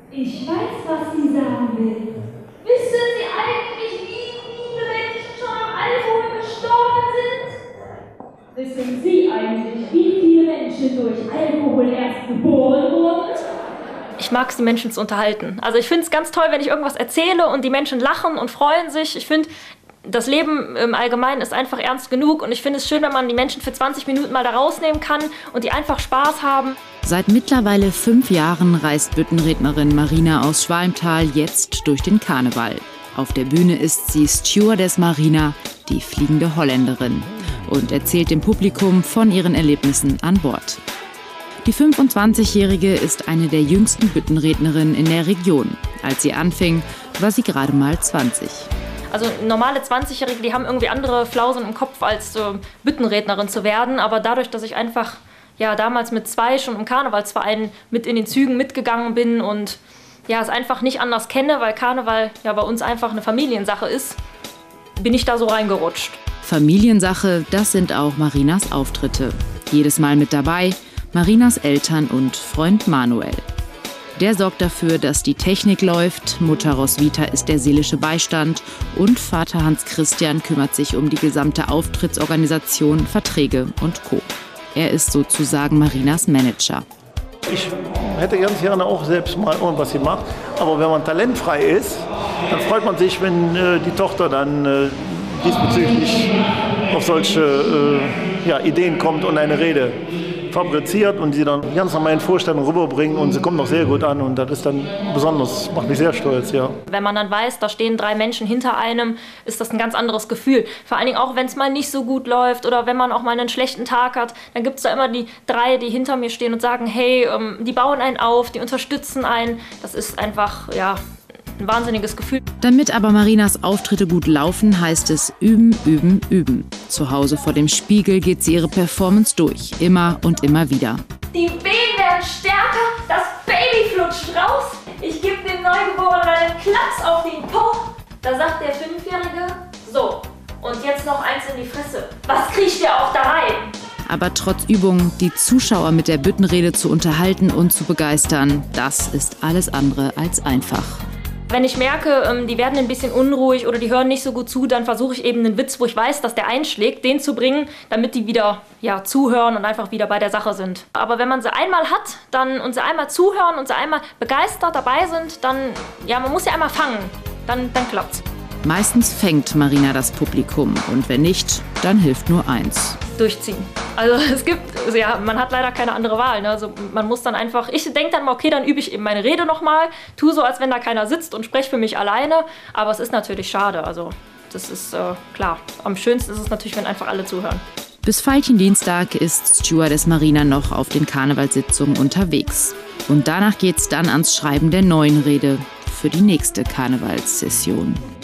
Ich weiß, was sie sagen will. Wissen Sie eigentlich, wie viele Menschen schon am Alkohol gestorben sind? Wissen Sie eigentlich, wie viele Menschen durch Alkohol erst geboren wurden? Ich mag es, die Menschen zu unterhalten. Also ich finde es ganz toll, wenn ich irgendwas erzähle und die Menschen lachen und freuen sich. Ich finde, das Leben im Allgemeinen ist einfach ernst genug und ich finde es schön, wenn man die Menschen für 20 Minuten mal da rausnehmen kann und die einfach Spaß haben. Seit mittlerweile 5 Jahren reist Büttenrednerin Marina aus Schwalmtal jetzt durch den Karneval. Auf der Bühne ist sie Stewardess Marina, die fliegende Holländerin, und erzählt dem Publikum von ihren Erlebnissen an Bord. Die 25-Jährige ist eine der jüngsten Büttenrednerinnen in der Region. Als sie anfing, war sie gerade mal 20. Also normale 20-Jährige, die haben irgendwie andere Flausen im Kopf, als Büttenrednerin zu werden. Aber dadurch, dass ich einfach damals mit 2 schon im Karnevalsverein mit in den Zügen mitgegangen bin und es einfach nicht anders kenne, weil Karneval bei uns einfach eine Familiensache ist, bin ich da so reingerutscht. Familiensache, das sind auch Marinas Auftritte. Jedes Mal mit dabei Marinas Eltern und Freund Manuel. Der sorgt dafür, dass die Technik läuft, Mutter Roswitha ist der seelische Beistand und Vater Hans Christian kümmert sich um die gesamte Auftrittsorganisation, Verträge und Co. Er ist sozusagen Marinas Manager. Ich hätte ganz gerne auch selbst mal irgendwas gemacht, aber wenn man talentfrei ist, dann freut man sich, wenn die Tochter dann diesbezüglich auf solche Ideen kommt und eine Rede fabriziert und sie dann ganz nach meinen Vorstellungen rüberbringen und sie kommt noch sehr gut an und das ist dann besonders, macht mich sehr stolz, ja. Wenn man dann weiß, da stehen 3 Menschen hinter einem, ist das ein ganz anderes Gefühl. Vor allen Dingen auch, wenn es mal nicht so gut läuft oder wenn man auch mal einen schlechten Tag hat, dann gibt es da immer die 3, die hinter mir stehen und sagen, hey, die bauen einen auf, die unterstützen einen. Das ist einfach, ein wahnsinniges Gefühl. Damit aber Marinas Auftritte gut laufen, heißt es üben, üben, üben. Zu Hause vor dem Spiegel geht sie ihre Performance durch, immer und immer wieder. Die Wehen werden stärker, das Baby flutscht raus. Ich gebe dem Neugeborenen einen Klaps auf den Po. Da sagt der 5-Jährige, so, und jetzt noch eins in die Fresse. Was kriecht der auch da rein? Aber trotz Übung, die Zuschauer mit der Büttenrede zu unterhalten und zu begeistern, das ist alles andere als einfach. Wenn ich merke, die werden ein bisschen unruhig oder die hören nicht so gut zu, dann versuche ich eben einen Witz, wo ich weiß, dass der einschlägt, den zu bringen, damit die wieder zuhören und einfach wieder bei der Sache sind. Aber wenn man sie einmal hat und sie einmal zuhören und sie einmal begeistert dabei sind, dann, man muss sie einmal fangen, dann klappt's. Meistens fängt Marina das Publikum und wenn nicht, dann hilft nur eins. Durchziehen. Also es gibt, man hat leider keine andere Wahl. Ne? Also man muss dann einfach, ich denke dann mal, okay, dann übe ich eben meine Rede nochmal, tue so, als wenn da keiner sitzt und spreche für mich alleine, aber es ist natürlich schade, also das ist klar. Am schönsten ist es natürlich, wenn einfach alle zuhören. Bis Veilchendienstag ist Stewardess Marina noch auf den Karnevalssitzungen unterwegs. Und danach geht's dann ans Schreiben der neuen Rede für die nächste Karnevalssession.